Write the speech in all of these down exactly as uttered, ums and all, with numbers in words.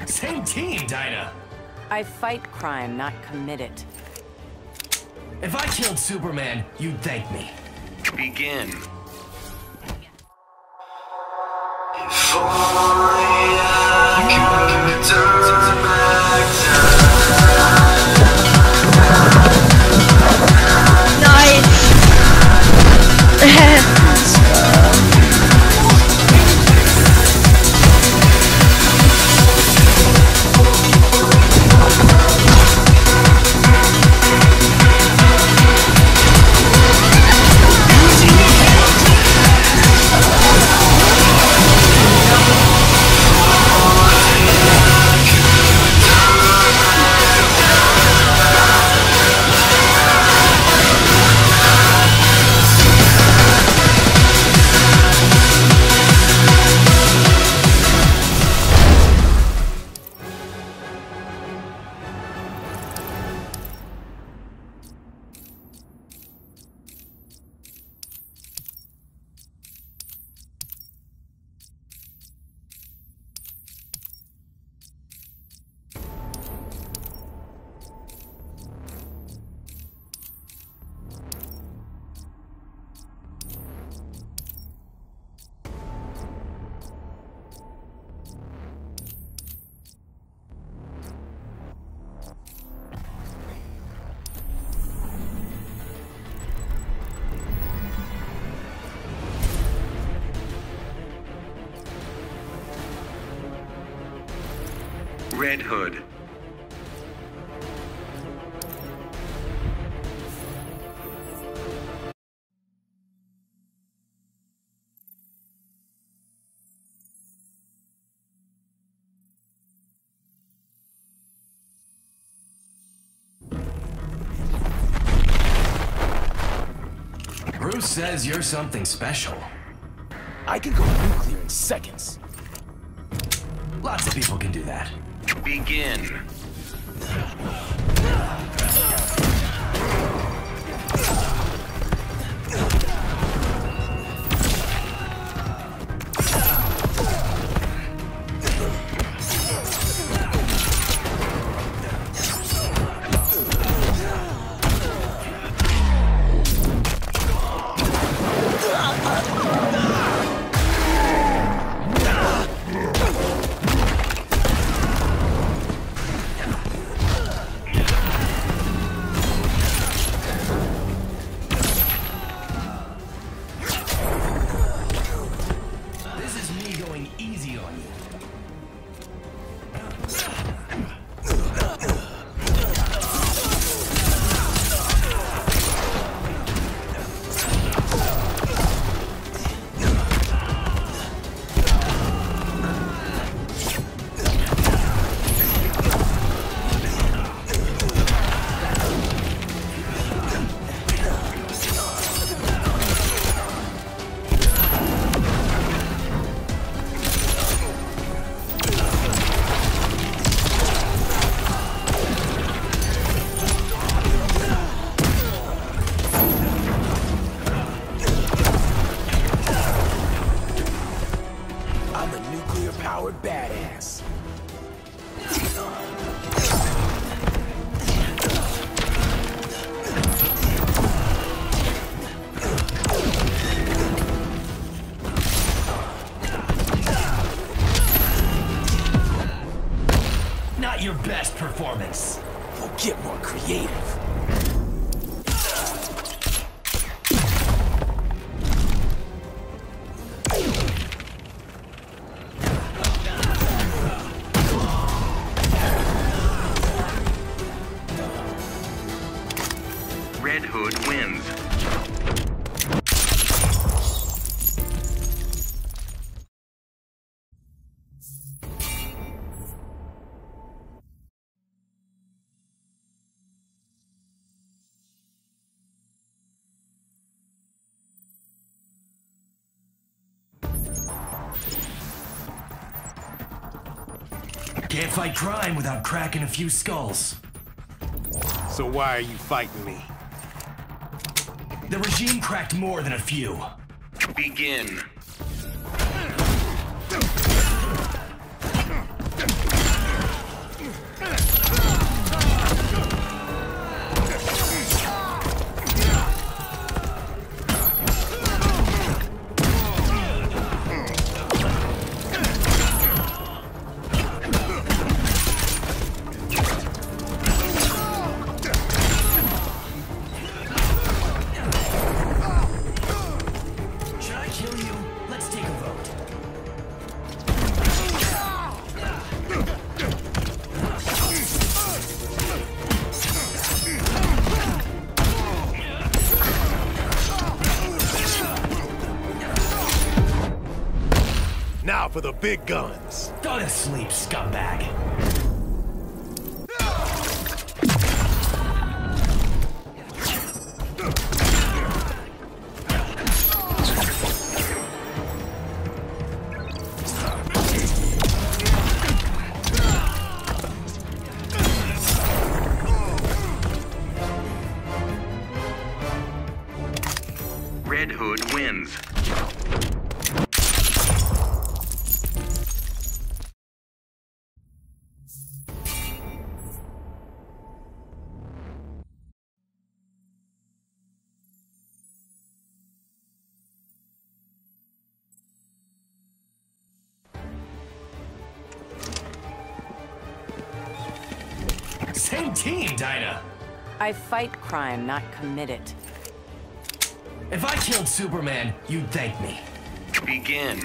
Same team, Dinah. I fight crime, not commit it. If I killed Superman, you'd thank me. Begin. If only I could turn back time. Nice. Red Hood. Bruce says you're something special. I can go nuclear in seconds. Lots of people can do that. Begin. Badass. Not your best performance. We'll get more creative. Red Hood wins. Can't fight crime without cracking a few skulls. So why are you fighting me? The regime cracked more than a few. Begin. kill you? Let's take a vote. Now for the big guns. Go to sleep, scumbag. Red Hood wins. Same team, Dinah. I fight crime, not commit it. If I killed Superman, you'd thank me. Begin.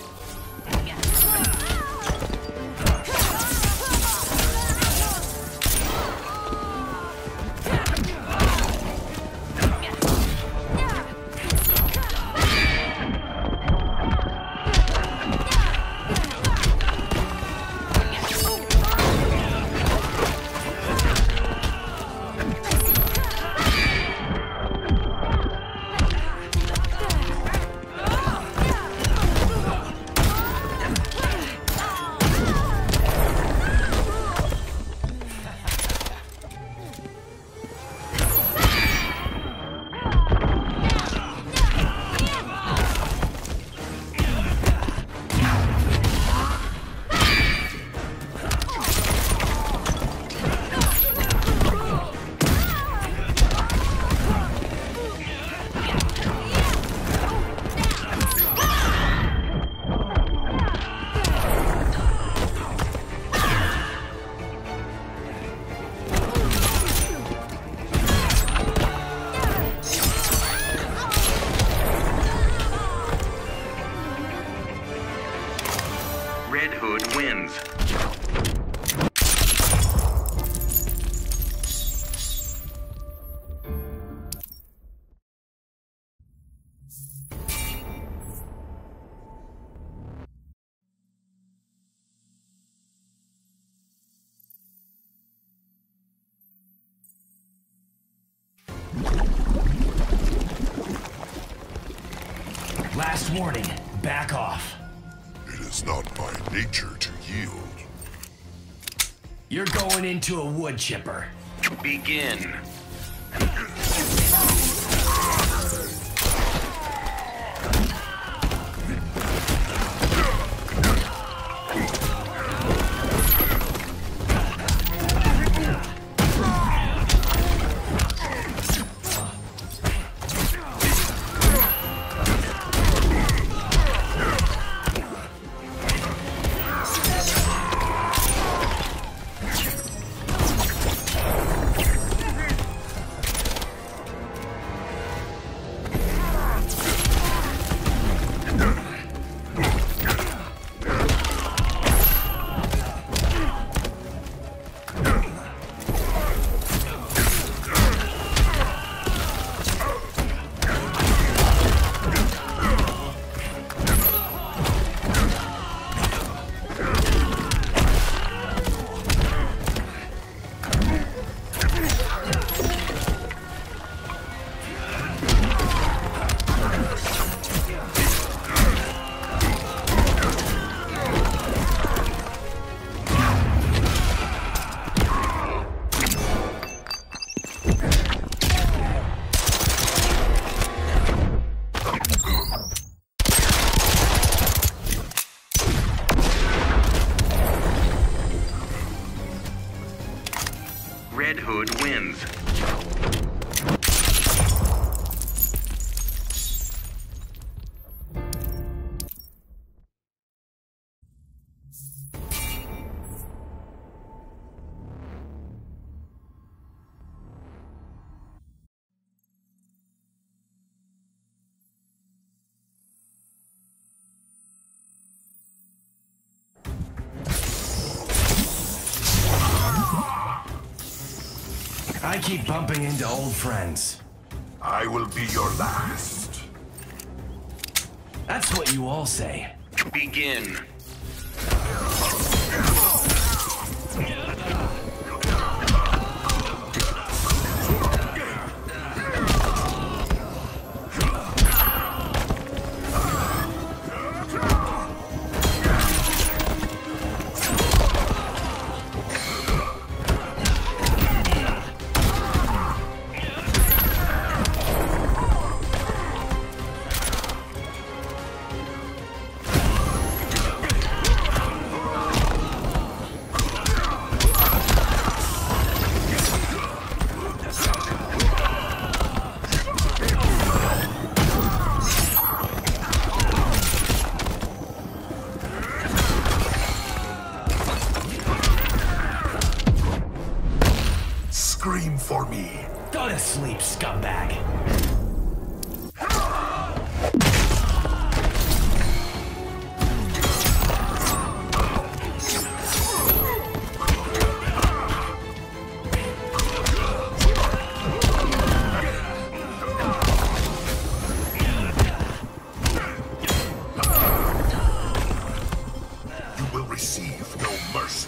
Red Hood wins. Last warning, back off. It is not my nature to yield. You're going into a wood chipper. Begin. Red Hood wins. I keep bumping into old friends. I will be your last. That's what you all say. Begin. Scream for me. Go to sleep, scumbag. You will receive no mercy.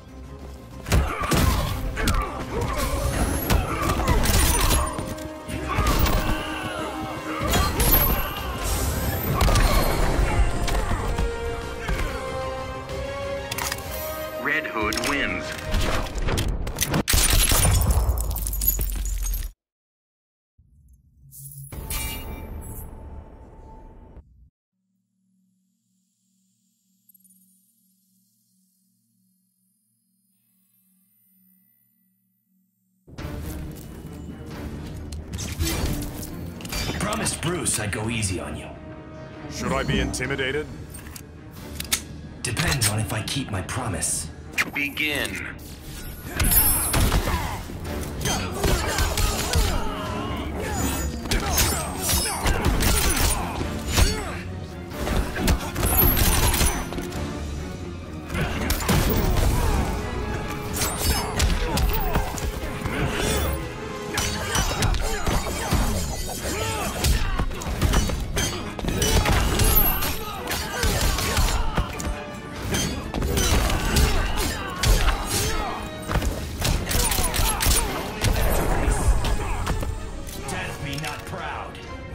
Red Hood wins. I promised Bruce I'd go easy on you. Should I be intimidated? Depends on if I keep my promise. Begin. Death be not proud.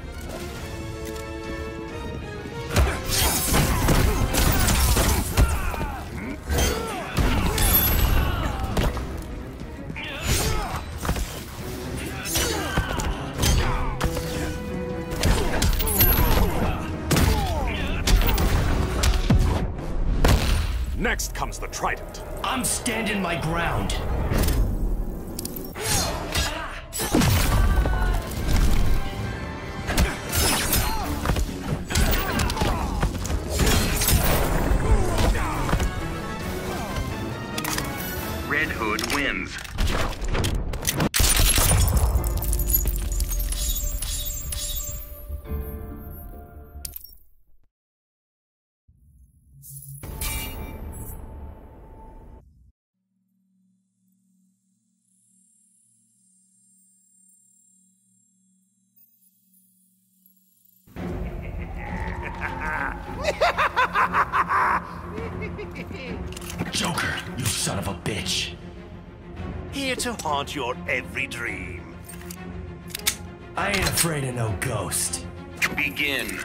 Next comes the trident. I'm standing my ground. Red Hood wins. Joker, you son of a bitch. Here to haunt your every dream. I ain't afraid of no ghost. Begin.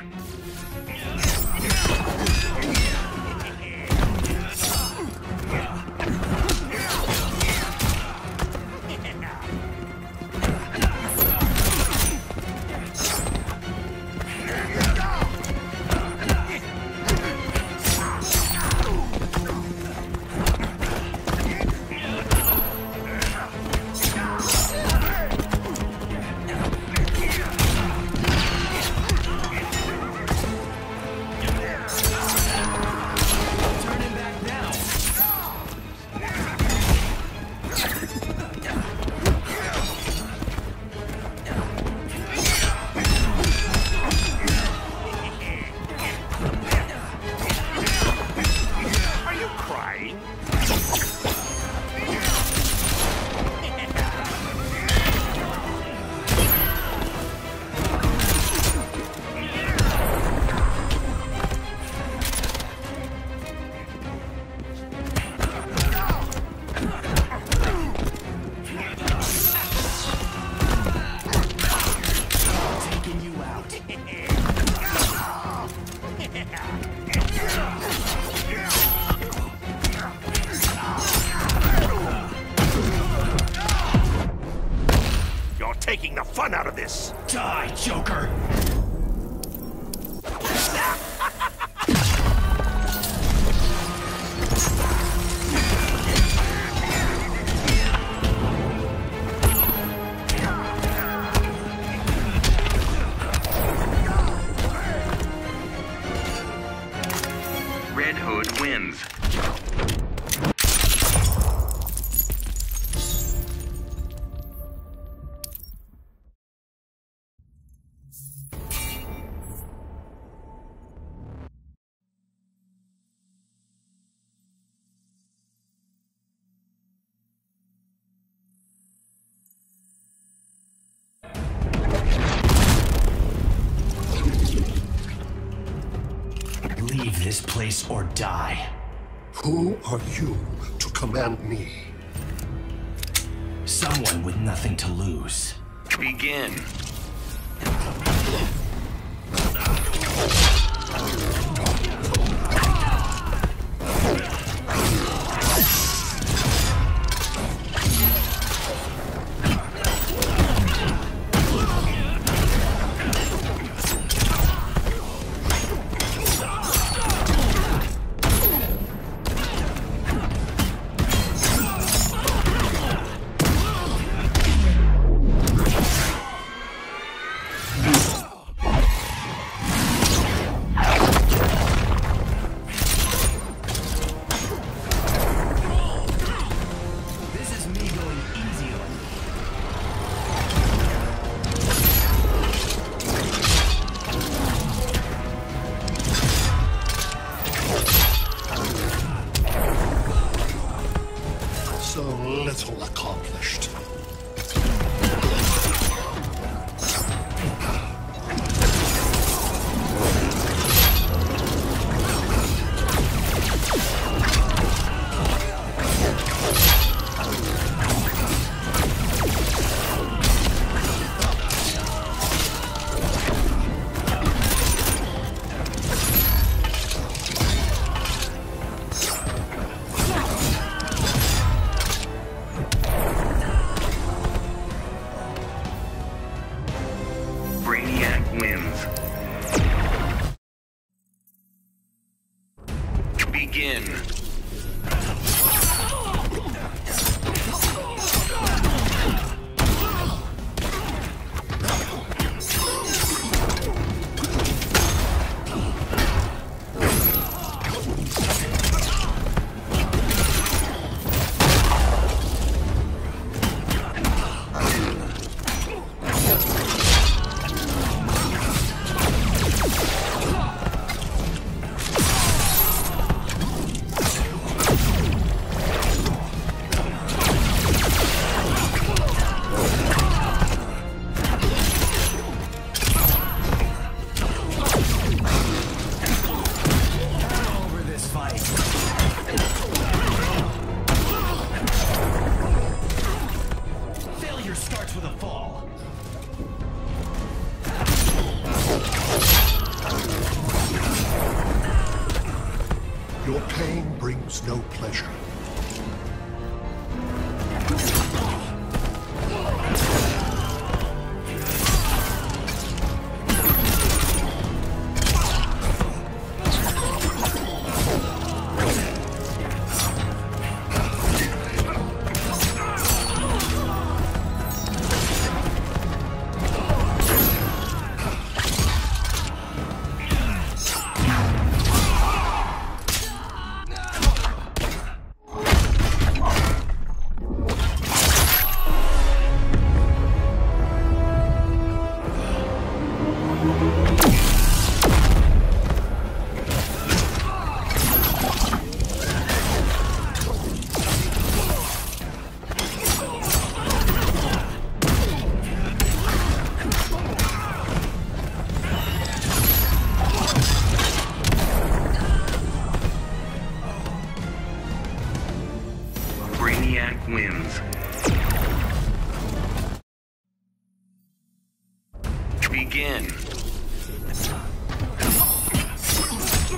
You're taking the fun out of this. Die, Joker! Red Hood wins. Leave this place or die. Who are you to command me? Someone with nothing to lose. Begin. So little accomplished. Brainiac wins. Begin. Your pain brings no pleasure. Brainiac wins. Begin.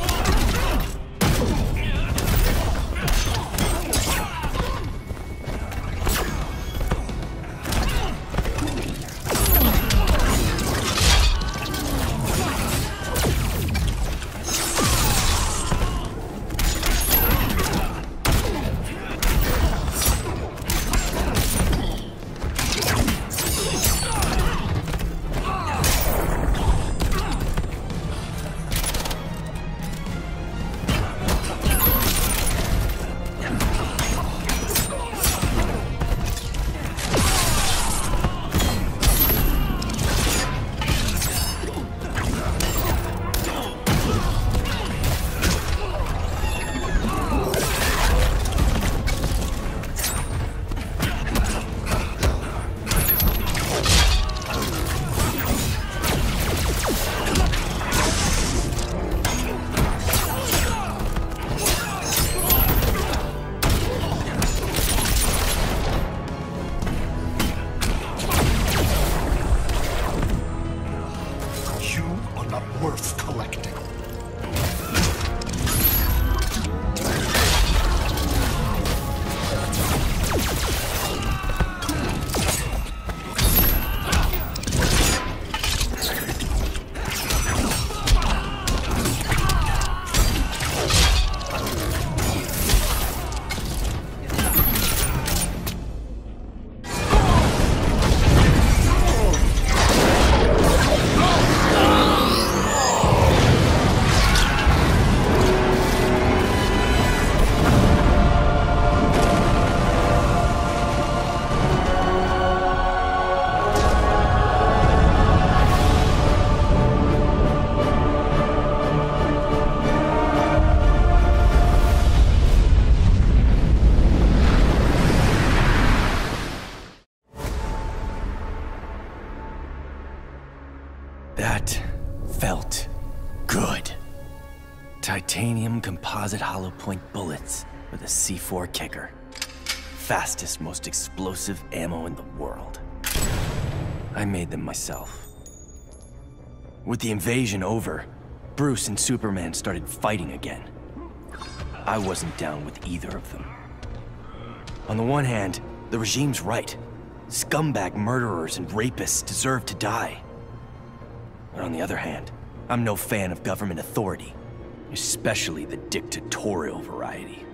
Titanium composite hollow point bullets with a C four kicker. Fastest, most explosive ammo in the world. I made them myself. With the invasion over, Bruce and Superman started fighting again. I wasn't down with either of them. On the one hand, the regime's right. Scumbag murderers and rapists deserve to die. But on the other hand, I'm no fan of government authority, especially the dictatorial variety.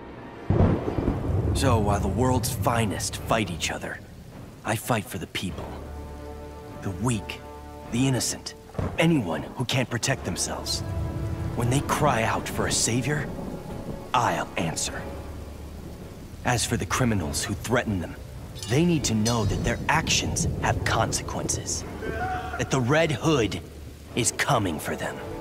So while the world's finest fight each other, I fight for the people. The weak, the innocent, anyone who can't protect themselves. When they cry out for a savior, I'll answer. As for the criminals who threaten them, they need to know that their actions have consequences. That the Red Hood is coming for them.